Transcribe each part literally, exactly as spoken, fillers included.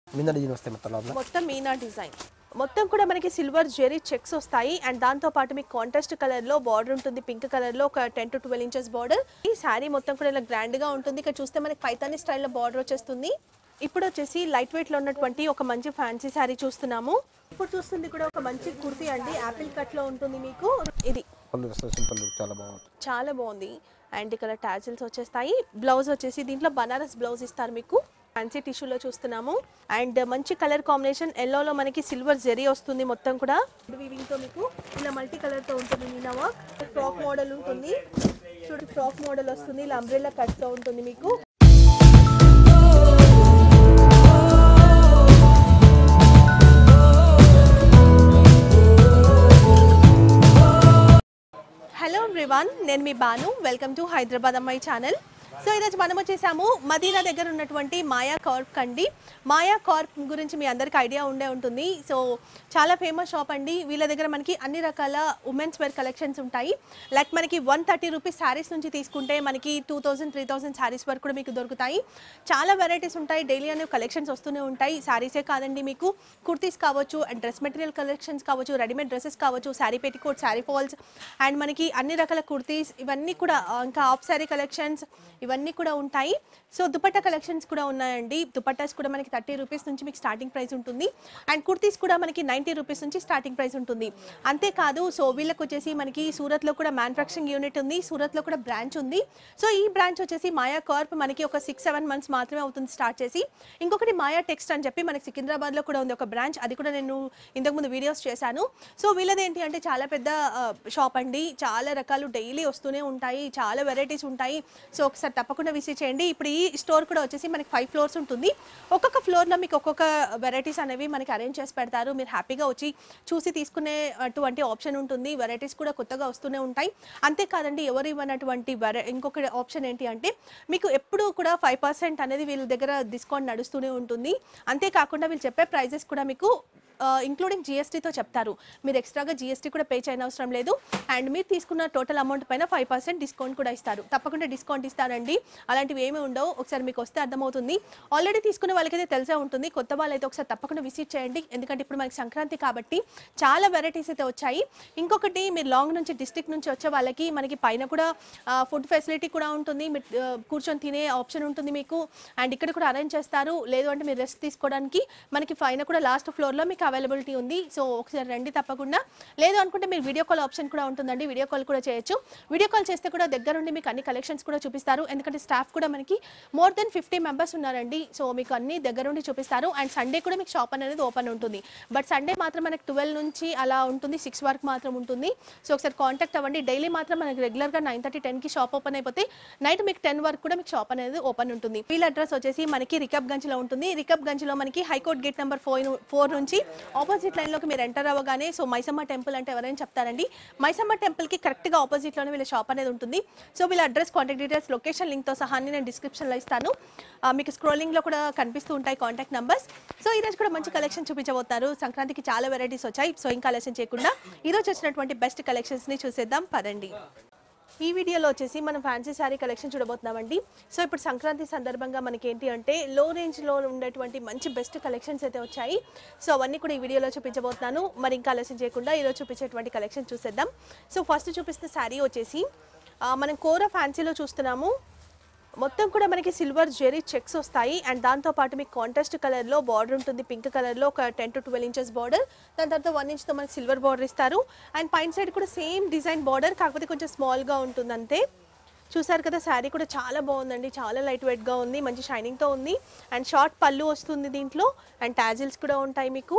Meena design వస్తాయి మొత్తం లోపల మొత్తం మీనా డిజైన్ మొత్తం కూడా మనకి సిల్వర్ జెరీ చెక్స్ వస్తాయి అండ్ దాంతో పాటు మీకు కాంట్రాస్ట్ కలర్ లో బార్డర్ ఉంటుంది పింక్ కలర్ లో ఒక ten to twelve inches border ఈ శారీ మొత్తం కూడా ఇలా గ్రాండ్ గా ఉంటుంది ఇక్కడ చూస్తే మనకి పైతాని స్టైల్లో బార్డర్ వచ్చేస్తుంది ఇప్పుడు వచ్చేసి లైట్ వెయిట్ లో ఉన్నటువంటి ఒక మంచి ఫ్యాన్సీ శారీ చూస్తున్నాము ఇప్పుడు చూస్తుంది కూడా ఒక మంచి కుర్తీ అండి యాపిల్ కట్ లో ఉంటుంది మీకు ఇది పళ్ళు సింపుల్ చాలా బాగుంది చాలా బాగుంది అండ్ ఇక్కడ టాజిల్స్ వచ్చేస్తాయి బ్లౌజ్ వచ్చేసి దీంట్లో బనారస్ బ్లౌజ్ ఇస్తారు మీకు ఫ్యాన్సీ టిష్యూలో చూస్తున్నాము అండ్ మంచి కలర్ కాంబినేషన్ ఎల్లోలో మనకి సిల్వర్ జెరీ వస్తుంది మొత్తం కూడా వీవింగ్ తో మీకు ఇలా మల్టీ కలర్ తో ఉంటుంది మీనా వర్క్ ఫ్రాక్ మోడల్ ఉంటుంది చూడు ఫ్రాక్ మోడల్ వస్తుంది ఇలా అంబ్రెల్లా కట్ తో ఉంటుంది మీకు హలో ఎవ్రీవన్ నేను మీ Banu welcome to Hyderabad Ammayi channel so ఈరోజు మనం వచ్చేసాము మదీనా దగ్గర ఉన్నటువంటి మాయా కార్ప్ అండి మాయా కార్ప్ గురించి మీ అందరికీ ఐడియా ఉండే ఉంటుంది సో చాలా ఫేమస్ షాప్ అండి వీళ్ళ దగ్గర మనకి అన్ని రకాల ఉమెన్స్ వేర్ కలెక్షన్స్ ఉంటాయి లైక్ మనకి వన్ థర్టీ రూపీస్ శారీస్ నుంచి తీసుకుంటే మనకి two thousand three thousand sarees వరకు కూడా మీకు దొరుకుతాయి చాలా వెరైటీస్ ఉంటాయి డైలీ అనేవి కలెక్షన్స్ వస్తూనే ఉంటాయి శారీసే కాదండి మీకు కుర్తీస్ కావచ్చు అండ్ డ్రెస్ మెటీరియల్ కలెక్షన్స్ కావచ్చు రెడీమేడ్ డ్రెస్సెస్ కావచ్చు sari petticoat sari falls and మనకి అన్ని రకాల కుర్తీస్ ఇవన్నీ కూడా ఇంకా హాఫ్ శారీ కలెక్షన్స్ ఇవన్నీ కూడా ఉంటాయి సో దుపట్టా కలెక్షన్స్ కూడా ఉన్నాయండి దుపట్టాస్ కూడా మనకి థర్టీ రూపీస్ నుంచి మీకు స్టార్టింగ్ ప్రైస్ ఉంటుంది అండ్ కుర్తీస్ కూడా మనకి నైంటీ రూపీస్ నుంచి స్టార్టింగ్ ప్రైస్ ఉంటుంది అంతేకాదు సో వీళ్ళకి వచ్చేసి మనకి సూరత్లో కూడా మ్యానుఫ్యాక్చరింగ్ యూనిట్ ఉంది సూరత్లో కూడా బ్రాంచ్ ఉంది సో ఈ బ్రాంచ్ వచ్చేసి మాయా కార్ప్ మనకి ఒక సిక్స్ సెవెన్ మంత్స్ మాత్రమే అవుతుంది స్టార్ట్ చేసి ఇంకొకటి మాయా టెక్స్ట్ అని చెప్పి మనకి సికింద్రాబాద్లో కూడా ఉంది ఒక బ్రాంచ్ అది కూడా నేను ఇంతకుముందు వీడియోస్ చేశాను సో వీళ్ళది ఏంటి అంటే చాలా పెద్ద షాప్ అండి చాలా రకాలు డైలీ వస్తూనే ఉంటాయి చాలా వెరైటీస్ ఉంటాయి సో ఒకసారి తప్పకుండా విజిట్ చేయండి ఇప్పుడు ఈ స్టోర్ కూడా వచ్చేసి మనకి ఫైవ్ ఫ్లోర్స్ ఉంటుంది ఒక్కొక్క ఫ్లోర్లో మీకు ఒక్కొక్క వెరైటీస్ అనేవి మనకి అరేంజ్ చేసి పెడతారు మీరు హ్యాపీగా వచ్చి చూసి తీసుకునే అటువంటి ఆప్షన్ ఉంటుంది వెరైటీస్ కూడా కొత్తగా వస్తూనే ఉంటాయి అంతేకాదండి ఎవరు ఇవ్వనటువంటి వెరై ఇంకొక ఆప్షన్ ఏంటి అంటే మీకు ఎప్పుడు కూడా ఫైవ్ పర్సెంట్ అనేది వీళ్ళ దగ్గర డిస్కౌంట్ నడుస్తూనే ఉంటుంది అంతేకాకుండా వీళ్ళు చెప్పే ప్రైజెస్ కూడా మీకు ఇంక్లూడింగ్ జిఎస్టీతో చెప్తారు మీరు ఎక్స్ట్రాగా జిఎస్టీ కూడా పే చేయని అవసరం లేదు అండ్ మీరు తీసుకున్న టోటల్ అమౌంట్ పైన ఫైవ్ పర్సెంట్ డిస్కౌంట్ కూడా ఇస్తారు తప్పకుండా డిస్కౌంట్ ఇస్తారండి అలాంటివి ఏమీ ఉండవు ఒకసారి మీకు వస్తే అర్థమవుతుంది ఆల్రెడీ తీసుకునే వాళ్ళకైతే తెలిసే ఉంటుంది కొత్త వాళ్ళైతే ఒకసారి తప్పకుండా విజిట్ చేయండి ఎందుకంటే ఇప్పుడు మనకి సంక్రాంతి కాబట్టి చాలా వెరైటీస్ అయితే వచ్చాయి ఇంకొకటి మీరు లాంగ్ నుంచి డిస్ట్రిక్ట్ నుంచి వచ్చే వాళ్ళకి మనకి పైన కూడా ఫుడ్ ఫెసిలిటీ కూడా ఉంటుంది మీరు కూర్చొని తినే ఆప్షన్ ఉంటుంది మీకు అండ్ ఇక్కడ కూడా అరేంజ్ చేస్తారు లేదు అంటే మీరు రెస్ట్ తీసుకోవడానికి మనకి పైన కూడా లాస్ట్ ఫ్లోర్లో మీకు అవైలబిలిటీ ఉంది సో ఒకసారి రండి తప్పకుండా లేదు అనుకుంటే మీరు వీడియో కాల్ ఆప్షన్ కూడా ఉంటుందండి వీడియో కాల్ కూడా చేయొచ్చు వీడియో కాల్ చేస్తే కూడా దగ్గరుండి మీకు అన్ని కలెక్షన్స్ కూడా చూపిస్తారు ఎందుకంటే స్టాఫ్ కూడా మనకి మోర్ దెన్ ఫిఫ్టీ మెంబర్స్ ఉన్నారండి సో మీకు అన్ని దగ్గరుండి చూపిస్తారు అండ్ సండే కూడా మీకు షాప్ అనేది ఓపెన్ ఉంటుంది బట్ సండే మాత్రం మనకి ట్వెల్వ్ నుంచి అలా ఉంటుంది సిక్స్ వరకు మాత్రం ఉంటుంది సో ఒకసారి కాంటాక్ట్ అవ్వండి డైలీ మాత్రం మనకి రెగ్యులర్గా నైన్ థర్టీ టెన్కి షాప్ ఓపెన్ అయిపోతే నైట్ మీకు టెన్ వరకు కూడా మీకు షాప్ అనేది ఓపెన్ ఉంటుంది వీళ్ళ అడ్రస్ వచ్చేసి మనకి రికబ్గంజ్లో ఉంటుంది రికబ్గంజ్లో మనకి high court gate number four four నుంచి ఆపోజిట్ లైన్లోకి మీరు ఎంటర్ అవ్వగానే సో మైసమ్మ టెంపుల్ అంటే ఎవరైనా చెప్తారండి మైసమ్మ టెంపుల్కి కరెక్ట్గా ఆపోజిట్లోనే వీళ్ళ షాప్ అనేది ఉంటుంది సో వీళ్ళ అడ్రస్ కాంటాక్ట్ డీటెయిల్స్ లొకేషన్ లింక్తో సహా నేను డిస్క్రిప్షన్లో ఇస్తాను మీకు స్క్రోలింగ్లో కూడా కనిపిస్తూ ఉంటాయి కాంటాక్ట్ నెంబర్స్ సో ఈరోజు కూడా మంచి కలెక్షన్ చూపించబోతున్నారు సంక్రాంతికి చాలా వెరైటీస్ వచ్చాయి సో ఇంకా ఆలస్యం చేయకుండా ఈరోజు వచ్చినటువంటి బెస్ట్ కలెక్షన్స్ని చూసేద్దాం పదండి ఈ వీడియోలో వచ్చేసి మనం ఫ్యాన్సీ శారీ కలెక్షన్ చూడబోతున్నామండి సో ఇప్పుడు సంక్రాంతి సందర్భంగా మనకి ఏంటి అంటే లో రేంజ్లో ఉండేటువంటి మంచి బెస్ట్ కలెక్షన్స్ అయితే వచ్చాయి సో అవన్నీ కూడా ఈ వీడియోలో చూపించబోతున్నాను మరి ఇంకా ఆలస్యం చేయకుండా ఈరోజు చూపించేటువంటి కలెక్షన్ చూసేద్దాం సో ఫస్ట్ చూపిస్తున్న శారీ వచ్చేసి మనం కోర ఫ్యాన్సీలో చూస్తున్నాము మొత్తం కూడా మనకి సిల్వర్ జెరీ చెక్స్ వస్తాయి అండ్ దాంతోపాటు మీకు కాంట్రాస్ట్ కలర్లో బార్డర్ ఉంటుంది పింక్ కలర్లో ఒక ten to twelve inches border దాని తర్వాత వన్ ఇంచ్తో మనకి సిల్వర్ బార్డర్ ఇస్తారు అండ్ పైన సైడ్ కూడా సేమ్ డిజైన్ బార్డర్ కాకపోతే కొంచెం స్మాల్గా ఉంటుంది అంతే చూసారు కదా శారీ కూడా చాలా బాగుందండి చాలా లైట్ వెయిట్గా ఉంది మంచి షైనింగ్తో ఉంది అండ్ షార్ట్ పళ్ళు వస్తుంది దీంట్లో అండ్ టాజిల్స్ కూడా ఉంటాయి మీకు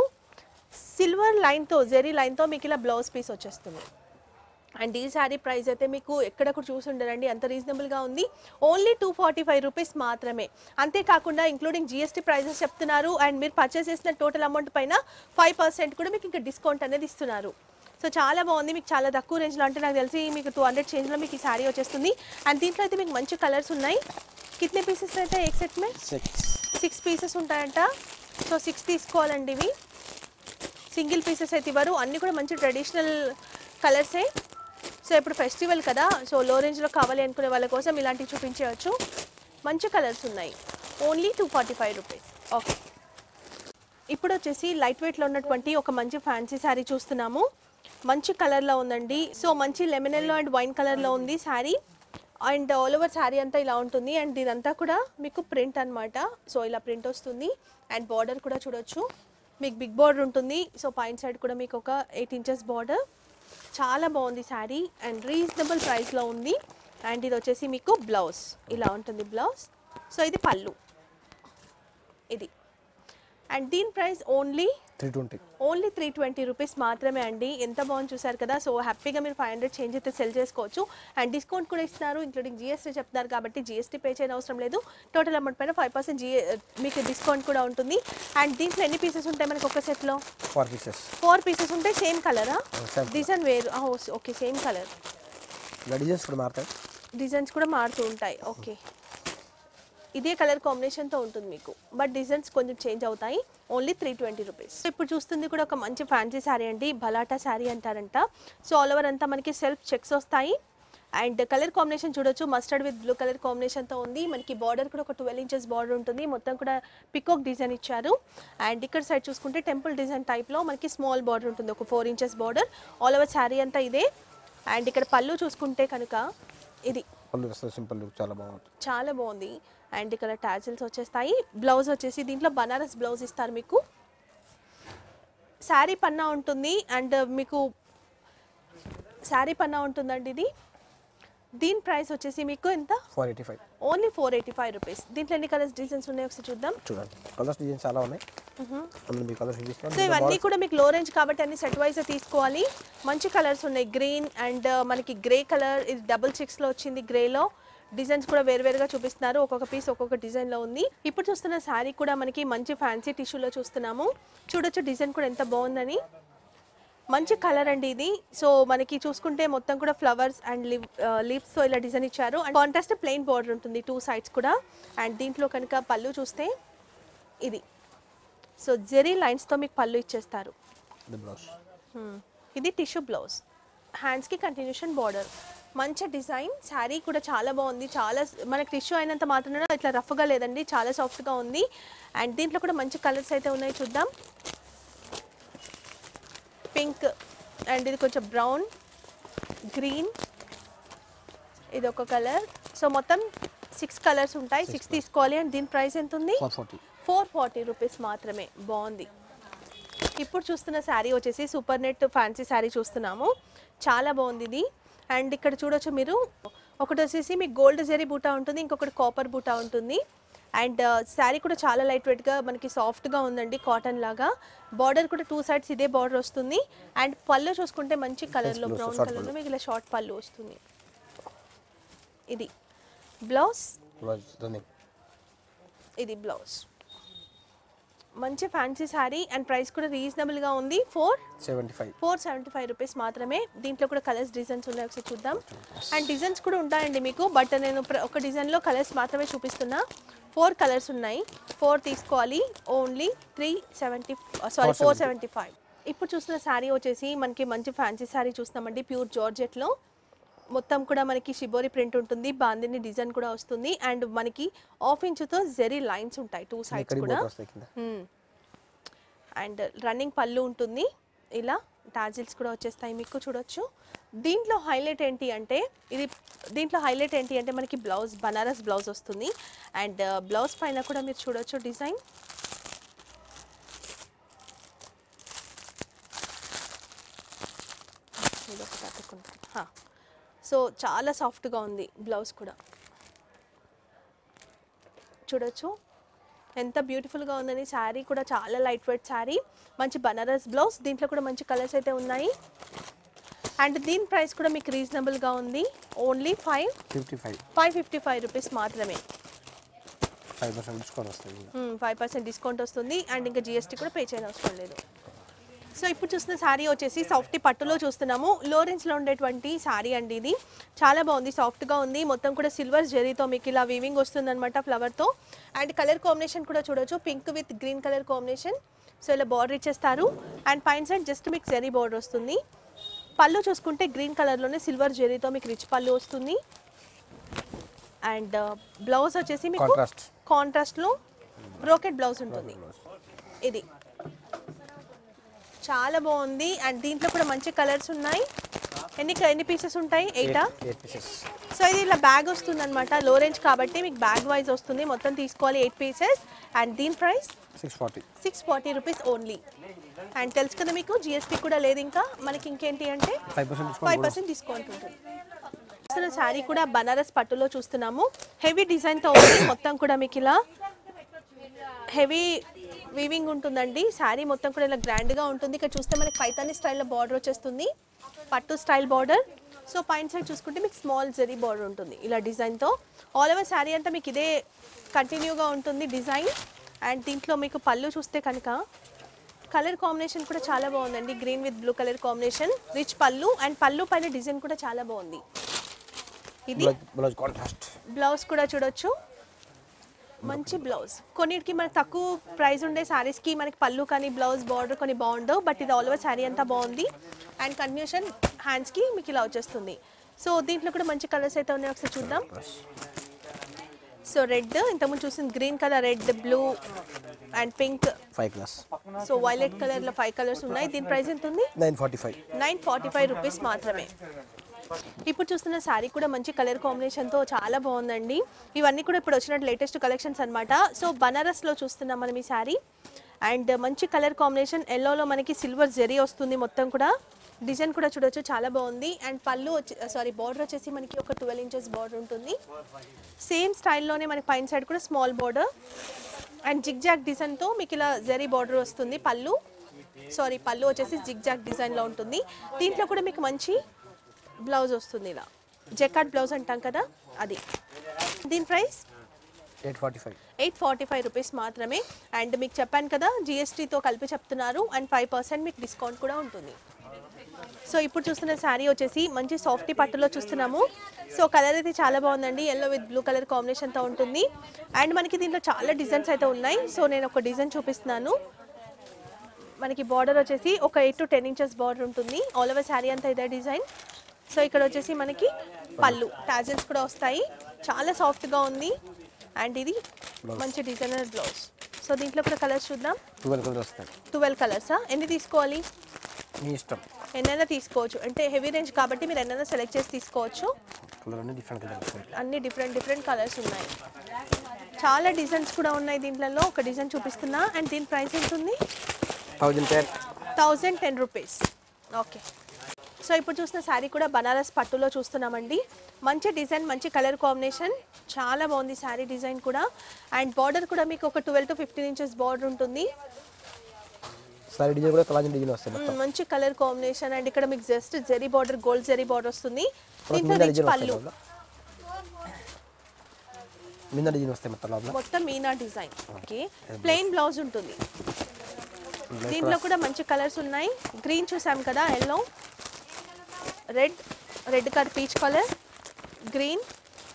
సిల్వర్ లైన్తో జెరీ లైన్తో మీకు ఇలా బ్లౌజ్ పీస్ వచ్చేస్తుంది అండ్ ఈ శారీ ప్రైస్ అయితే మీకు ఎక్కడ కూడా చూసి ఉండరండి అంత రీజనబుల్గా ఉంది only two forty five rupees మాత్రమే అంతేకాకుండా ఇంక్లూడింగ్ జిఎస్టీ ప్రైజెస్ చెప్తున్నారు అండ్ మీరు పర్చేస్ చేసిన టోటల్ అమౌంట్ పైన ఫైవ్ పర్సెంట్ కూడా మీకు ఇంకా డిస్కౌంట్ అనేది ఇస్తున్నారు సో చాలా బాగుంది మీకు చాలా తక్కువ రేంజ్లో అంటే నాకు తెలిసి మీకు టూ హండ్రెడ్ చేంజ్లో మీకు ఈ శారీ వచ్చేస్తుంది అండ్ దీంట్లో అయితే మీకు మంచి కలర్స్ ఉన్నాయి కితనే పీసెస్ అయితే ఎక్ సెట్ మే సిక్స్ పీసెస్ ఉంటాయంట సో సిక్స్ తీసుకోవాలండి ఇవి సింగిల్ పీసెస్ అయితే ఇవ్వరు అన్నీ కూడా మంచి ట్రెడిషనల్ కలర్సే సో ఇప్పుడు ఫెస్టివల్ కదా సో లో రేంజ్లో కావాలి అనుకునే వాళ్ళ కోసం ఇలాంటివి చూపించవచ్చు మంచి కలర్స్ ఉన్నాయి only two forty five rupees okay ఇప్పుడు వచ్చేసి లైట్ వెయిట్లో ఉన్నటువంటి ఒక మంచి ఫ్యాన్సీ శారీ చూస్తున్నాము. మంచి కలర్లో ఉందండి. సో మంచి లెమన్ ఎల్లో అండ్ వైన్ కలర్లో ఉంది sari. And all over sari అంతా ఇలా ఉంటుంది. అండ్ ఇదంతా కూడా మీకు ప్రింట్ అనమాట. సో ఇలా ప్రింట్ వస్తుంది. అండ్ బార్డర్ కూడా చూడొచ్చు, మీకు బిగ్ బార్డర్ ఉంటుంది. సో పైన సైడ్ కూడా మీకు ఒక ఎయిట్ ఇంచెస్ బార్డర్. చాలా బాగుంది శారీ అండ్ రీజనబుల్ ప్రైస్లో ఉంది. అండ్ ఇది వచ్చేసి మీకు బ్లౌజ్ ఇలా ఉంటుంది బ్లౌజ్. సో ఇది పళ్ళు ఇది. అండ్ దీని price only three twenty only three twenty rupees మాత్రమే అండి. ఎంత బాగుంది చూసారు కదా. సో హ్యాపీగా మీరు ఫైవ్ హండ్రెడ్ చేంజ్ అయితే సెల్ చేసుకోవచ్చు. అండ్ డిస్కౌంట్ కూడా ఇస్తున్నారు, ఇంక్లూడింగ్ జిఎస్టీ చెప్తున్నారు కాబట్టి జిఎస్టీ పే చేయని అవసరం లేదు. టోటల్ అమౌంట్ పైన ఫైవ్ పర్సెంట్ జిఏ మీకు డిస్కౌంట్ కూడా ఉంటుంది. అండ్ దీంట్లో ఎన్ని పీసెస్ ఉంటాయి మనకి ఒక సెట్లో? ఫోర్ పీసెస్ ఫోర్ పీసెస్ ఉంటాయి. సేమ్ కలరా? డిజైన్ వేరు. Okay same colour. డిజైన్స్ కూడా మారుతాయి, డిజైన్స్ కూడా మారుతూ ఉంటాయి. ఓకే ఇదే కలర్ కాంబినేషన్తో ఉంటుంది మీకు, బట్ డిజైన్స్ కొంచెం చేంజ్ అవుతాయి. Only three twenty rupees. ఇప్పుడు చూస్తుంది కూడా ఒక మంచి ఫ్యాన్సీ శారీ అండి, బలాటా శారీ అంటారంట. సో ఆల్ ఓవర్ అంతా మనకి సెల్ఫ్ చెక్స్ వస్తాయి. అండ్ కలర్ కాంబినేషన్ చూడొచ్చు, మస్టర్డ్ విత్ బ్లూ కలర్ కాంబినేషన్తో ఉంది. మనకి బార్డర్ కూడా ఒక ట్వెల్వ్ ఇంచెస్ బార్డర్ ఉంటుంది. మొత్తం కూడా పికాక్ డిజైన్ ఇచ్చారు. అండ్ ఇక్కడ సైడ్ చూసుకుంటే టెంపుల్ డిజైన్ టైప్లో మనకి స్మాల్ బార్డర్ ఉంటుంది, ఒక four inches border. All over sari అంతా ఇదే. అండ్ ఇక్కడ పళ్ళు చూసుకుంటే కనుక ఇది పళ్ళు వస్తుంది, సింపుల్ లుక్, చాలా బాగుంది, చాలా బాగుంది. అండ్ ఇక్కడ టాజిల్స్ వచ్చేస్తాయి. బ్లౌజ్ వచ్చేసి దీంట్లో బనారస్ బ్లౌజ్ ఇస్తారు మీకు. శారీ పన్నా ఉంటుంది అండ్ మీకు శారీ పన్నా ఉంటుందండి ఇది. దీని ప్రైస్ వచ్చేసి మీకు ఎంత? Four eighty five only four eighty five rupees. దీంట్లో ఎన్ని కలర్స్ డిజైన్స్ ఉన్నాయి ఒకసారి చూద్దాం. చూడండి, కలర్స్ డిజైన్స్ చాలా ఉన్నాయి. అందులో మీ కలర్స్ చూపిస్తాను. సో ఇవన్నీ కూడా మీకు లో రేంజ్ కాబట్టి అన్ని సెట్ వైజ్ తీసుకోవాలి. మంచి కలర్స్ ఉన్నాయి, గ్రీన్ అండ్ మనకి గ్రే కలర్, ఇది డబుల్ చెక్స్లో వచ్చింది గ్రేలో. డిజైన్స్ కూడా వేరువేరుగా చూపిస్తున్నారు, ఒక్కొక్క పీస్ ఒక్కొక్క డిజైన్లో ఉంది. ఇప్పుడు చూస్తున్న శారీ కూడా మనకి మంచి ఫ్యాన్సీ టిష్యూలో చూస్తున్నాము. చూడొచ్చు డిజైన్ కూడా ఎంత బాగుందని. మంచి కలర్ అండి ఇది. సో మనకి చూసుకుంటే మొత్తం కూడా ఫ్లవర్స్ అండ్ లివ్ లీవ్స్తో ఇలా డిజైన్ ఇచ్చారు. అండ్ కాంట్రాస్ట్ ప్లెయిన్ బార్డర్ ఉంటుంది టూ సైడ్స్ కూడా. అండ్ దీంట్లో కనుక పళ్ళు చూస్తే ఇది, సో జెరీ లైన్స్తో మీకు పళ్ళు ఇచ్చేస్తారు. ఇది టిష్యూ బ్లౌజ్, హ్యాండ్స్కి కంటిన్యూషన్ బార్డర్. మంచి డిజైన్. శారీ కూడా చాలా బాగుంది. చాలా మనకి టిష్యూ అయినంత మాత్రాన ఇట్లా రఫ్గా లేదండి, చాలా సాఫ్ట్గా ఉంది. అండ్ దీంట్లో కూడా మంచి కలర్స్ అయితే ఉన్నాయి, చూద్దాం. పింక్ అండ్ ఇది కొంచెం బ్రౌన్, గ్రీన్, ఇది ఒక కలర్. సో మొత్తం సిక్స్ కలర్స్ ఉంటాయి, సిక్స్ తీసుకోవాలి. అండ్ దీని ప్రైస్ ఎంత ఉంది? ఫోర్ ఫార్టీ రూపీస్ మాత్రమే. బాగుంది. ఇప్పుడు చూస్తున్న శారీ వచ్చేసి సూపర్ నెట్ ఫ్యాన్సీ శారీ చూస్తున్నాము. చాలా బాగుంది ఇది. అండ్ ఇక్కడ చూడొచ్చు మీరు, ఒకటి వచ్చేసి మీకు గోల్డ్ జెరీ బూటా ఉంటుంది, ఇంకొకటి కాపర్ బూటా ఉంటుంది. అండ్ శారీ కూడా చాలా లైట్ వెయిట్గా మనకి సాఫ్ట్గా ఉందండి, కాటన్ లాగా. బార్డర్ కూడా టూ సైడ్స్ ఇదే బార్డర్ వస్తుంది. అండ్ పళ్ళు చూసుకుంటే మంచి కలర్లో బ్రౌన్ కలర్లో మీకు ఇలా షార్ట్ పళ్ళు వస్తుంది. ఇది బ్లౌజ్, ఇది బ్లౌజ్. మంచి ఫ్యాన్సీ శారీ అండ్ ప్రైస్ కూడా రీజనబుల్గా ఉంది. Four seventy five four seventy five rupees మాత్రమే. దీంట్లో కూడా కలర్స్ డిజైన్స్ ఉన్నాయి, ఒకసారి చూద్దాం. అండ్ డిజైన్స్ కూడా ఉంటాయండి మీకు, బట్ నేను ఒక డిజైన్లో కలర్స్ మాత్రమే చూపిస్తున్నా. ఫోర్ కలర్స్ ఉన్నాయి, ఫోర్ తీసుకోవాలి. Only three seventy sorry four seventy five. ఇప్పుడు చూస్తున్న శారీ వచ్చేసి మనకి మంచి ఫ్యాన్సీ శారీ చూస్తున్నామండి, ప్యూర్ జార్జెట్లో. మొత్తం కూడా మనకి షిబోరి ప్రింట్ ఉంటుంది, బాందిని డిజైన్ కూడా వస్తుంది. అండ్ మనకి హాఫ్ ఇంచుతో జెరీ లైన్స్ ఉంటాయి టూ సైడ్స్ కూడా. అండ్ రన్నింగ్ పళ్ళు ఉంటుంది, ఇలా టాజిల్స్ కూడా వచ్చేస్తాయి మీకు, చూడొచ్చు. దీంట్లో హైలైట్ ఏంటి అంటే ఇది దీంట్లో హైలైట్ ఏంటి అంటే మనకి బ్లౌజ్ బనారస్ బ్లౌజ్ వస్తుంది. అండ్ బ్లౌజ్ పైన కూడా మీరు చూడొచ్చు డిజైన్. ఇది ఒకటి అతుక్కుంటాను. సో చాలా సాఫ్ట్గా ఉంది బ్లౌజ్ కూడా, చూడొచ్చు ఎంత బ్యూటిఫుల్గా ఉందని. శారీ కూడా చాలా లైట్ వెయిట్ శారీ, మంచి బనారస్ బ్లౌజ్. దీంట్లో కూడా మంచి కలర్స్ అయితే ఉన్నాయి. అండ్ దీని ప్రైస్ కూడా మీకు రీజనబుల్గా ఉంది, only five fifty five five fifty five rupees మాత్రమే. ఫైవ్ పర్సెంట్ డిస్కౌంట్ వస్తుంది, ఫైవ్ పర్సెంట్ డిస్కౌంట్ వస్తుంది. అండ్ ఇంకా జిఎస్టీ కూడా పే చేయని అవసరం లేదు. సో ఇప్పుడు చూస్తున్న శారీ వచ్చేసి సాఫ్ట్ పట్టులో చూస్తున్నాము. లో రేంజ్లో ఉండేటువంటి శారీ అండి ఇది. చాలా బాగుంది, సాఫ్ట్గా ఉంది. మొత్తం కూడా సిల్వర్ జెరీతో మీకు ఇలా వీవింగ్ వస్తుందన్నమాట ఫ్లవర్తో. అండ్ కలర్ కాంబినేషన్ కూడా చూడొచ్చు, pink with green colour combination. So ఇలా బార్డర్ ఇచ్చేస్తారు. అండ్ పైన సైడ్ జస్ట్ మీకు జెరీ బార్డర్ వస్తుంది. పళ్ళు చూసుకుంటే గ్రీన్ కలర్లోనే సిల్వర్ జెరీతో మీకు రిచ్ పళ్ళు వస్తుంది. అండ్ బ్లౌజ్ వచ్చేసి మీకు కాంట్రాస్ట్లో బ్రోకెట్ బ్లౌజ్ ఉంటుంది. ఇది చాలా బాగుంది. అండ్ దీంట్లో కూడా మంచి కలర్స్ ఉన్నాయి. ఎన్ని ఎన్ని పీసెస్ ఉంటాయి? ఎయిటా? Eight pieces. సో ఇది ఇలా బ్యాగ్ వస్తుంది అనమాట. లో రేంజ్ కాబట్టి మీకు బ్యాగ్ వైజ్ వస్తుంది. మొత్తం తీసుకోవాలి ఎయిట్ పీసెస్. అండ్ దీని price six forty six forty rupees only. And తెలుసు కదా మీకు జిఎస్టీ కూడా లేదు. ఇంకా మనకి ఇంకేంటి అంటే five percent five percent discount ఉంటుంది. అసలు శారీ కూడా బనారస్ పట్టులో చూస్తున్నాము. హెవీ డిజైన్తో ఉంది. మొత్తం కూడా మీకు ఇలా హెవీ వీవింగ్ ఉంటుందండి. శారీ మొత్తం కూడా ఇలా గ్రాండ్గా ఉంటుంది. ఇక్కడ చూస్తే మనకి పైతాని స్టైల్లో బార్డర్ వచ్చేస్తుంది. పట్టు స్టైల్ బార్డర్. సో పైన సైడ్ చూసుకుంటే మీకు స్మాల్ జరీ బార్డర్ ఉంటుంది ఇలా డిజైన్తో. ఆల్ ఓవర్ శారీ అంతా మీకు ఇదే కంటిన్యూగా ఉంటుంది డిజైన్. అండ్ దీంట్లో మీకు పళ్ళు చూస్తే కనుక కలర్ కాంబినేషన్ కూడా చాలా బాగుందండి. Green with blue colour combination. Rich పళ్ళు. అండ్ పళ్ళు పైన డిజైన్ కూడా చాలా బాగుంది. ఇది బ్లౌజ్ కాంట్రాస్ట్. బ్లౌజ్ కూడా చూడొచ్చు. మంచి బ్లౌజ్. కొన్నిటికి మనకి తక్కువ ప్రైస్ ఉండే శారీస్కి మనకి పళ్ళు కానీ బ్లౌజ్ బార్డర్ కొన్ని బాగుండవు. బట్ ఇది ఆల్ ఓవర్ శారీ అంతా బాగుంది. అండ్ కంటిన్యూషన్ హ్యాండ్స్కి మీకు ఇలా వచ్చేస్తుంది. సో దీంట్లో కూడా మంచి కలర్స్ అయితే ఉన్నాయి. ఒకసారి చూద్దాం. సో రెడ్, ఇంతకుముందు చూసింది green colour, red, blue and pink, five colours. So violet కలర్లో ఫైవ్ కలర్స్ ఉన్నాయి. దీని ప్రైస్ ఎంత ఉంది? Nine forty five nine forty five rupees మాత్రమే. ఇప్పుడు చూస్తున్న శారీ కూడా మంచి కలర్ కాంబినేషన్తో చాలా బాగుందండి. ఇవన్నీ కూడా ఇప్పుడు వచ్చినట్టు లేటెస్ట్ కలెక్షన్స్ అనమాట. సో బనారస్లో చూస్తున్నాం మనం ఈ శారీ. అండ్ మంచి కలర్ కాంబినేషన్. ఎల్లోలో మనకి సిల్వర్ జరీ వస్తుంది. మొత్తం కూడా డిజైన్ కూడా చూడొచ్చు, చాలా బాగుంది. అండ్ పళ్ళు వచ్చి సారీ బార్డర్ వచ్చేసి మనకి ఒక ట్వెల్వ్ ఇంచెస్ బార్డర్ ఉంటుంది. సేమ్ స్టైల్లోనే మనకి పైన సైడ్ కూడా small border and zig zag డిజైన్తో మీకు ఇలా జరీ బార్డర్ వస్తుంది. పళ్ళు సారీ పళ్ళు వచ్చేసి జిగ్ జాగ్ డిజైన్లో ఉంటుంది. దీంట్లో కూడా మీకు మంచి బ్లౌజ్ వస్తుంది. ఇలా జెకార్డ్ బ్లౌజ్ అంటాం కదా అది. దీని price eight forty five eight forty five rupees మాత్రమే. అండ్ మీకు చెప్పాను కదా జిఎస్టీతో కలిపి చెప్తున్నారు. అండ్ ఫైవ్ పర్సెంట్ మీకు డిస్కౌంట్ కూడా ఉంటుంది. సో ఇప్పుడు చూస్తున్న శారీ వచ్చేసి మంచి సాఫ్టీ పట్టులో చూస్తున్నాము. సో కలర్ అయితే చాలా బాగుందండి. ఎల్లో విత్ బ్లూ కలర్ కాంబినేషన్తో ఉంటుంది. అండ్ మనకి దీంట్లో చాలా డిజైన్స్ అయితే ఉన్నాయి. సో నేను ఒక డిజైన్ చూపిస్తున్నాను. మనకి బార్డర్ వచ్చేసి ఒక eight to ten inches border ఉంటుంది. ఆల్ ఓవర్ శారీ అంతా ఇదే డిజైన్. సో ఇక్కడ వచ్చేసి మనకి పళ్ళు టాజిల్స్ కూడా వస్తాయి. చాలా సాఫ్ట్గా ఉంది. అండ్ ఇది మంచి డిజైనర్ బ్లౌజ్. సో దీంట్లో కూడా కలర్స్ చూద్దాం. ట్వెల్వ్ కలర్స్ వస్తాయి. ట్వెల్వ్ కలర్సా? ఎన్ని తీసుకోవాలి? మీ ఇష్టం. ఎన్నైనా తీసుకోవచ్చు. అంటే హెవీ రేంజ్ కాబట్టి మీరు ఎన్నైనా సెలెక్ట్ చేసి తీసుకోవచ్చు. కలర్ అన్ని డిఫరెంట్ కలర్స్. అన్ని డిఫరెంట్ డిఫరెంట్ కలర్స్ ఉన్నాయి. చాలా డిజైన్స్ కూడా ఉన్నాయి దీంట్లో. ఒక డిజైన్ చూపిస్తున్నా. అండ్ దీని ప్రైస్ ఎంత ఉంది? Thousand ten thousand ten rupees. Okay. So ఇప్పుడు చూసిన శారీ కూడా బనారస్ పట్టులో చూస్తున్నామండి. మంచి డిజైన్, మంచి కలర్ కాంబినేషన్, చాలా బాగుంది శారీ డిజైన్ కూడా. అండ్ బార్డర్ కూడా మీకు ఒక twelve to fifteen inches border ఉంటుంది. సారీ డిజైన్ కూడా కలాజన్ డిజైన్ వస్తుంది. మంచి కలర్ కాంబినేషన్. అండ్ ఇక్కడ మీకు జస్ట్ జరీ బార్డర్, గోల్డ్ జరీ బార్డర్ వస్తుంది. దీంట్లో రిచ్ పళ్ళు, మీనా డిజైన్ వస్తాయి మొత్తం లోపల. మొత్తం మీనా డిజైన్. ఓకే. ప్లెయిన్ బ్లౌజ్ ఉంటుంది. దీంట్లో కూడా మంచి కలర్స్ ఉన్నాయి. గ్రీన్ చూసాం కదా, yellow, red, red colour, peach colour, green.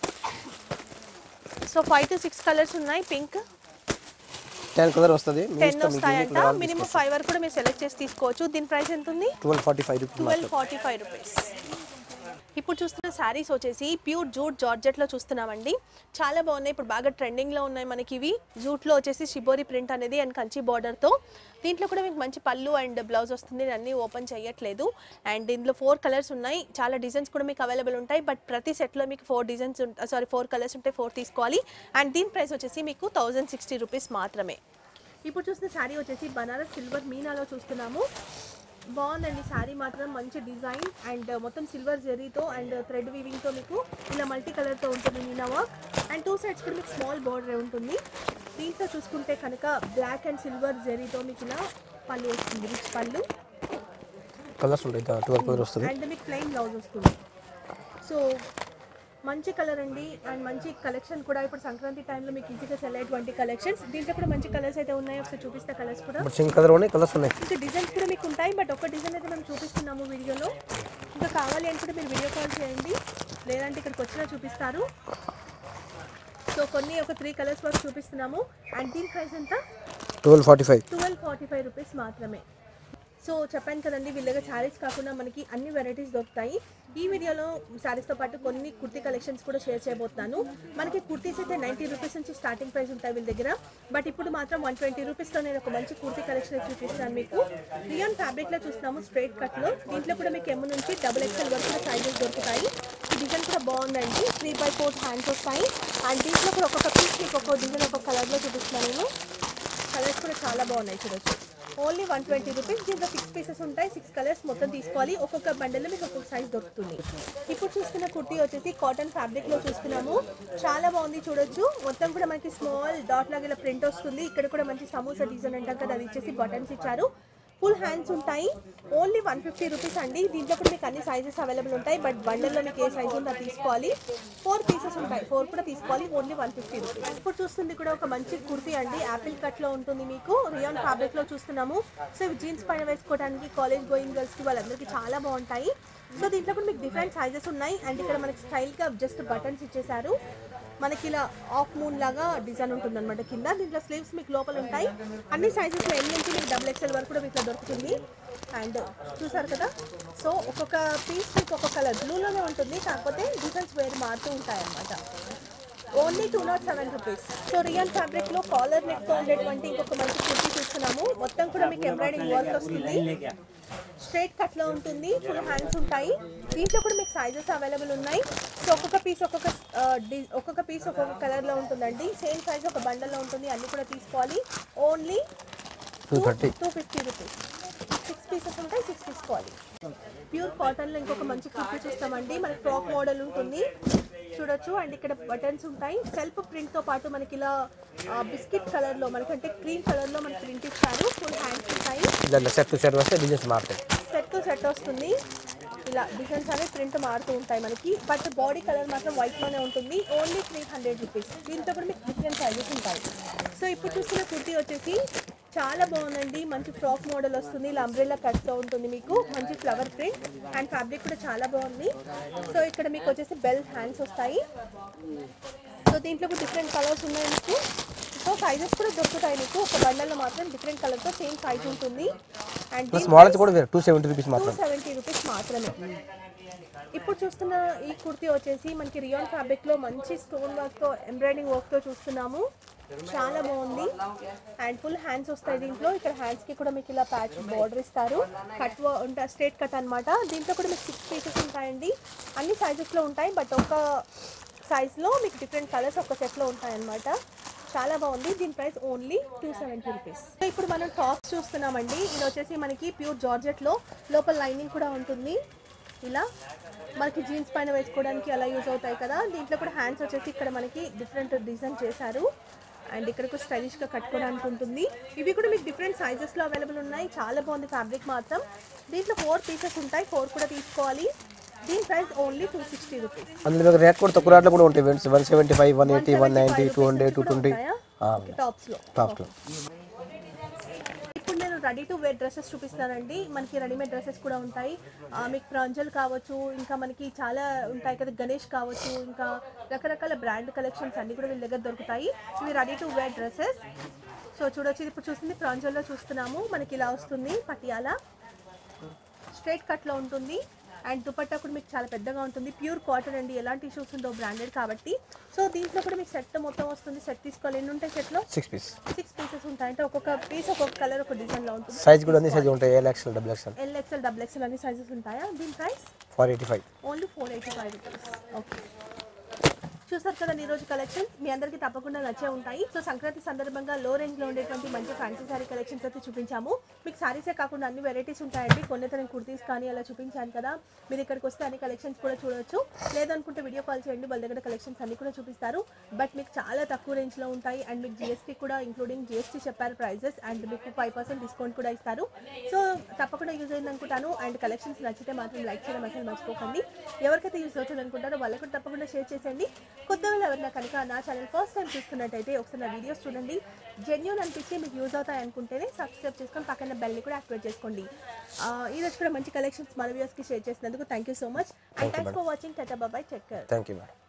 So five to six colours ఉన్నాయి. పింక్, టెన్ కలర్ వస్తుంది. టెన్ వస్తాయంట. మినిమం ఫైవ్ వరకు కూడా మీరు సెలెక్ట్ చేసి తీసుకోవచ్చు. దీని ప్రైస్ ఎంత ఉంది? Twelve forty five rupees. Twelve forty five rupees. ఇప్పుడు చూస్తున్న శారీస్ వచ్చేసి ప్యూర్ జూట్ జార్జెట్లో చూస్తున్నామండి. చాలా బాగున్నాయి. ఇప్పుడు బాగా ట్రెండింగ్లో ఉన్నాయి మనకి ఇవి. జూట్లో వచ్చేసి షిబోరి ప్రింట్ అనేది అండ్ కంచి బార్డర్తో. దీంట్లో కూడా మీకు మంచి పళ్ళు అండ్ బ్లౌజ్ వస్తుంది. నేను అన్నీ ఓపెన్ చేయట్లేదు. అండ్ దీంట్లో ఫోర్ కలర్స్ ఉన్నాయి. చాలా డిజైన్స్ కూడా మీకు అవైలబుల్ ఉంటాయి. బట్ ప్రతి సెట్లో మీకు four designs sorry four colours ఉంటాయి. ఫోర్ తీసుకోవాలి. అండ్ దీని ప్రైస్ వచ్చేసి మీకు థౌజండ్ సిక్స్టీ రూపీస్ మాత్రమే. ఇప్పుడు చూస్తున్న శారీ వచ్చేసి బనారస్ సిల్వర్ మీనాలో చూస్తున్నాము. బాగుందండి శారీ మాత్రం. మంచి డిజైన్ అండ్ మొత్తం సిల్వర్ జెరీతో అండ్ థ్రెడ్ వీవింగ్తో మీకు ఇలా మల్టీ కలర్తో ఉంటుంది మీనా వర్క్. అండ్ టూ సైడ్స్ కూడా మీకు స్మాల్ బార్డర్ ఉంటుంది. దీంట్లో చూసుకుంటే కనుక బ్లాక్ అండ్ సిల్వర్ జెరీతో మీకు ఇలా పళ్ళు వస్తుంది. రిచ్ పళ్ళు, కలర్స్ ఉంటాయి. ట్వెల్వ్ కలర్ వస్తుంది. అండ్ మీకు ప్లెయిన్ బ్లౌజ్ వస్తుంది. సో మంచి కలర్ అండి. అండ్ మంచి కలెక్షన్ కూడా. ఇప్పుడు సంక్రాంతి టైంలో మీకు ఈజీగా సెల్ అయ్యేటువంటి కలెక్షన్స్. దీంట్లో కూడా మంచి కలర్స్ అయితే ఉన్నాయి. ఒకసారి చూపిస్తే కలర్స్ కూడా. సింగిల్ కలర్ ఉన్నాయి, కలర్స్ ఉన్నాయి. ఇంకా డిజైన్స్ కూడా మీకు ఉంటాయి. బట్ ఒక డిజైన్ అయితే మనం చూపిస్తున్నాము వీడియోలో. ఇంకా కావాలి అనుకుంటే మీరు వీడియో కాల్ చేయండి, లేదంటే ఇక్కడికి వచ్చినా చూపిస్తారు. సో కొన్ని ఒక త్రీ కలర్స్ వరకు చూపిస్తున్నాము. అండ్ దీని ప్రైస్ ఎంత? Twelve forty five twelve forty five rupees మాత్రమే. సో చెప్పాను కదండి, వీళ్ళ దగ్గర శారీస్ కాకుండా మనకి అన్ని వెరైటీస్ దొరుకుతాయి. ఈ వీడియోలో శారీస్తో పాటు కొన్ని కుర్తీ కలెక్షన్స్ కూడా షేర్ చేయబోతున్నాను. మనకి కుర్తీస్ అయితే నైంటీ రూపీస్ నుంచి స్టార్టింగ్ ప్రైస్ ఉంటాయి వీళ్ళ దగ్గర. బట్ ఇప్పుడు మాత్రం వన్ ట్వంటీ రూపీస్తో నేను ఒక మంచి కుర్తీ కలెక్షన్ చూపిస్తాను మీకు. రియాన్ ఫ్యాబ్రిక్లో చూస్తున్నాము స్ట్రైట్ కట్లో. దీంట్లో కూడా మీకు ఎమ్ నుంచి డబుల్ ఎక్స్ఎల్ వరకు సైజెస్ దొరుకుతాయి. డిజైన్ కూడా బాగుందండి. త్రీ బై ఫోర్ హ్యాండ్స్ వస్తాయి. అండ్ దీంట్లో కూడా ఒక్కొక్క పీస్ మీకు ఒక్కొక్క డిజైన్ ఒక్కొక్క కలర్లో చూపిస్తున్నాను నేను. కలర్స్ కూడా చాలా బాగున్నాయి చూడొచ్చు. Only one twenty rupees. దీంట్లో సిక్స్ పీసెస్ ఉంటాయి. సిక్స్ కలర్స్ మొత్తం తీసుకోవాలి. ఒక్కొక్క బండిల్లో మీకు ఒక్కొక్క సైజ్ దొరుకుతుంది. ఇప్పుడు చూస్తున్న కుర్తీ వచ్చేసి కాటన్ ఫ్యాబ్రిక్లో చూస్తున్నాము. చాలా బాగుంది చూడొచ్చు. మొత్తం కూడా మనకి స్మాల్ డాట్ లాగా ఇలా ప్రింట్ వస్తుంది. ఇక్కడ కూడా మంచి సమోసా డిజైన్ అంటాం కదా, అది ఇచ్చేసి బటన్స్ ఇచ్చారు. ఫుల్ హ్యాండ్స్ ఉంటాయి. ఓన్లీ వన్ ఫిఫ్టీ రూపీస్ అండి. దీంట్లో కూడా మీకు అన్ని సైజెస్ అవైలబుల్ ఉంటాయి. బట్ బండల్లో మీకు ఏ సైజ్ ఉందో తీసుకోవాలి. ఫోర్ పీసెస్ ఉంటాయి. ఫోర్ కూడా తీసుకోవాలి. Only one fifty rupees. ఇప్పుడు చూస్తుంది కూడా ఒక మంచి కుర్తీ అండి. యాపిల్ కట్లో ఉంటుంది మీకు. రియాన్ ఫ్యాబ్రిక్లో చూస్తున్నాము. సో ఇవి జీన్స్ పైన వేసుకోవడానికి కాలేజ్ గోయింగ్ గర్ల్స్కి వాళ్ళందరికీ చాలా బాగుంటాయి. సో దీంట్లో కూడా మీకు డిఫరెంట్ సైజెస్ ఉన్నాయి. అండ్ ఇక్కడ మనకి స్టైల్గా జస్ట్ బటన్స్ ఇచ్చేసారు. మనకి ఇలా ఆఫ్ మూన్ లాగా డిజైన్ ఉంటుంది అనమాట కింద. దీంట్లో స్లీవ్స్ మీకు లోపల ఉంటాయి. అన్ని సైజెస్లో ఎల్ నుంచి మీకు డబుల్ ఎక్స్ఎల్ వరకు కూడా మీకు దొరుకుతుంది. అండ్ చూసారు కదా, సో ఒక్కొక్క పీస్ మీకు ఒక్కొక్క కలర్ బ్లూలోనే ఉంటుంది. కాకపోతే డిజైన్స్ వేరు మారుతూ ఉంటాయి అన్నమాట. Only two nought seven rupees. So rayon ఫ్యాబ్రిక్లో కాలర్ నెక్తో ఉండేటువంటి ఇంకొక మంచి కుర్తీ చూస్తున్నాము. మొత్తం కూడా మీకు ఎంబ్రాయిడింగ్ వర్క్ వస్తుంది. స్ట్రైట్ కట్లో ఉంటుంది. ఫుల్ హ్యాండ్స్ ఉంటాయి. దీంట్లో కూడా మీకు సైజెస్ అవైలబుల్ ఉన్నాయి. సో ఒక్కొక్క పీస్ ఒక్కొక్క ఒక్కొక్క పీస్ ఒక్కొక్క కలర్లో ఉంటుందండి. సేమ్ సైజ్ ఒక బండల్లో ఉంటుంది. అన్ని కూడా తీసుకోవాలి. Only two two fifty rupees. Six pieces ఉంటాయి. సిక్స్ తీసుకోవాలి. ప్యూర్ కాటన్లో ఇంకొక మంచి కుర్తీ చూస్తామండి. మనకి ఫ్రాక్ మోడల్ ఉంటుంది చూడొచ్చు. అండ్ ఇక్కడ బటన్స్ ఉంటాయి. సెల్ఫ్ ప్రింట్తో పాటు మనకి ఇలా బిస్కెట్ కలర్లో మనకంటే క్రీమ్ కలర్లో మనకి ప్రింట్ ఇచ్చారు. ఫుల్ హ్యాండ్స్ ఉంటాయి. సెట్ టు సెట్ వస్తే డిజైన్స్ మారుతాయి. సెట్ టు సెట్ వస్తుంది. ఇలా డిజైన్స్ అనేవి ప్రింట్ మారుతూ ఉంటాయి మనకి. బట్ బాడీ కలర్ మాత్రం వైట్లోనే ఉంటుంది. Only three hundred rupees. దీంతో కూడా మీకు డిఫరెంట్ సైజెస్ ఉంటాయి. సో ఇప్పుడు చూస్తున్న కుర్తీ వచ్చేసి చాలా బాగుందండి. మంచి ఫ్రాక్ మోడల్ వస్తుంది. ఇలా అంబ్రెల్లా కట్తో ఉంటుంది మీకు. మంచి ఫ్లవర్ ప్రింట్ అండ్ ఫ్యాబ్రిక్ కూడా చాలా బాగుంది. సో ఇక్కడ మీకు వచ్చేసి బెల్ హ్యాండ్స్ వస్తాయి. సో దీంట్లో కూడా డిఫరెంట్ కలర్స్ ఉన్నాయి మీకు. సో సైజెస్ కూడా దొరుకుతాయి మీకు. ఒక బండల్లో మాత్రం డిఫరెంట్ కలర్తో సేమ్ సైజ్ ఉంటుంది. అండ్ స్మాల్ కూడా టూ సెవెంటీ రూపీస్ మాత్రం టూ సెవెంటీ రూపీస్ మాత్రమే. ఇప్పుడు చూస్తున్న ఈ కుర్తీ వచ్చేసి మనకి రియాన్ ఫ్యాబ్రిక్లో మంచి స్టోన్ వర్క్తో ఎంబ్రాయిడింగ్ వర్క్తో చూస్తున్నాము. చాలా బాగుంది. అండ్ ఫుల్ హ్యాండ్స్ వస్తాయి దీంట్లో. ఇక్కడ హ్యాండ్స్కి కూడా మీకు ఇలా ప్యాచ్ బార్డర్ ఇస్తారు. కట్ ఉంటా స్ట్రేట్ కట్ అనమాట. దీంట్లో కూడా మీకు సిక్స్ పీసెస్ ఉంటాయండి. అన్ని సైజెస్లో ఉంటాయి. బట్ ఒక సైజ్లో మీకు డిఫరెంట్ కలర్స్ ఒక సెట్లో ఉంటాయన్నమాట. చాలా బాగుంది. దీని price only two seventy rupees. So ఇప్పుడు మనం టాప్స్ చూస్తున్నామండి. ఇది వచ్చేసి మనకి ప్యూర్ జార్జెట్లో లోపల లైనింగ్ కూడా ఉంటుంది. ఇలా మనకి జీన్స్ పైన వేసుకోవడానికి అలా యూజ్ అవుతాయి కదా. దీంట్లో కూడా హ్యాండ్స్ వచ్చేసి ఇక్కడ మనకి డిఫరెంట్ డిజైన్ చేశారు. అండ్ ఇక్కడకు స్టైలిష్గా కట్టుకోవడానికి ఉంటుంది. ఇవి కూడా మీకు డిఫరెంట్ సైజెస్లో అవైలబుల్ ఉన్నాయి. చాలా బాగుంది ఫ్యాబ్రిక్ మాత్రం. దీంట్లో ఫోర్ పీసెస్ ఉంటాయి. ఫోర్ కూడా తీసుకోవాలి. దీని price only two sixty rupees. అందులో రేట్ కూడా తక్కువ రేట్లో కూడా ఉంటాయి. One seventy five one eighty one ninety two hundred two twenty టాప్స్లో టాప్స్లో. ఇప్పుడు నేను రెడీ టు వేర్ డ్రెస్సెస్ చూపిస్తానండి. మనకి రెడీమేడ్ డ్రెస్సెస్ కూడా ఉంటాయి. మీకు ప్రాంజల్ కావచ్చు, ఇంకా మనకి చాలా ఉంటాయి కదా, గణేష్ కావచ్చు, ఇంకా రకరకాల బ్రాండ్ కలెక్షన్స్ అన్నీ కూడా వీళ్ళ దగ్గర దొరుకుతాయి. ఇవి ready to wear dresses. So చూడొచ్చు. ఇప్పుడు చూస్తుంది ప్రాంజల్లో చూస్తున్నాము. మనకి ఇలా వస్తుంది పటియాలా. స్ట్రైట్ కట్లో ఉంటుంది. అండ్ దుపట్టా కూడా మీకు చాలా పెద్దగా ఉంటుంది. ప్యూర్ కాటన్ అండి. ఎలాంటి ఇష్యూస్ ఉండవు, బ్రాండెడ్ కాబట్టి. సో దీంట్లో కూడా మీకు సెట్ మొత్తం వస్తుంది. సెట్ తీసుకోవాలి. ఎన్ని ఉంటాయి సెట్లో? సిక్స్ పీస్ సిక్స్ పీసెస్ ఉంటాయి. అంటే ఒక్కొక్క పీస్ ఒక్కొక్క కలర్ ఒక డిజైన్లో ఉంటుంది. సైజ్ కూడా అన్ని సైజ్ ఉంటాయి. L XL double XL L XL double XL అన్ని సైజెస్ ఉంటాయా? దీని price four eighty five only four eighty five rupees. Okay, చూసారు కదండి ఈరోజు కలెక్షన్స్. మీ అందరికీ తప్పకుండా నచ్చే ఉంటాయి. సో సంక్రాంతి సందర్భంగా లో రేంజ్లో ఉండేటువంటి మంచి ఫ్యాన్సీ శారీ కలెక్షన్స్ అయితే చూపించాము. మీకు శారీసే కాకుండా అన్ని వెరైటీస్ ఉంటాయండి. కొన్ని తరం కుర్తీస్ కానీ అలా చూపించాను కదా. మీరు ఇక్కడికి వస్తే అన్ని కలెక్షన్స్ కూడా చూడవచ్చు. లేదనుకుంటే వీడియో కాల్ చేయండి. వాళ్ళ దగ్గర కలెక్షన్స్ అన్ని కూడా చూపిస్తారు. బట్ మీకు చాలా తక్కువ రేంజ్లో ఉంటాయి. అండ్ మీకు జిఎస్టీ కూడా ఇంక్లూడింగ్ జిఎస్టీ చెప్పారు ప్రైజెస్. అండ్ మీకు ఫైవ్ పర్సెంట్ డిస్కౌంట్ కూడా ఇస్తారు. సో తప్పకుండా యూజ్ అయింది అనుకుంటాను. అండ్ కలెక్షన్స్ నచ్చితే మాత్రం లైక్ చేయడం అసలు మర్చిపోకండి. ఎవరికైతే యూజ్ అవుతుంది అనుకుంటారో వాళ్ళకు కూడా తప్పకుండా షేర్ చేసేయండి. కొత్త వాళ్ళు ఎవరైనా కనుక నా ఛానల్ ఫస్ట్ టైం చూస్తున్నట్టయితే ఒకసారి నా వీడియోస్ చూడండి. జెన్యూన్ అనిపించి మీకు యూజ్ అవుతాయి అనుకుంటేనే సబ్స్క్రైబ్ చేసుకొని పక్కన బెల్ని కూడా యాక్టివేట్ చేసుకోండి. ఈరోజు కూడా మంచి కలెక్షన్స్ మన వ్యూవర్స్కి షేర్ చేసినందుకు thank you so much. And thanks for watching. Tata bye, take care. Thank you madam.